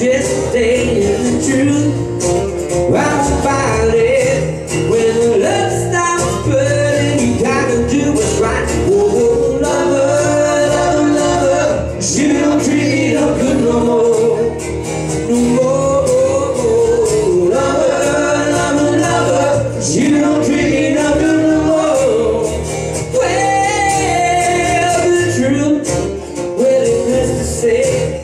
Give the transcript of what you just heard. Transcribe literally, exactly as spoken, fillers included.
just stay in the truth. I won't fight it. When the love stops burning, you gotta do what's right. Oh, lover, lover, lover, you don't treat me no good no more, no more. Lover, lover, lover, you don't treat me no good no more. Well, the truth, well, it hurts to say.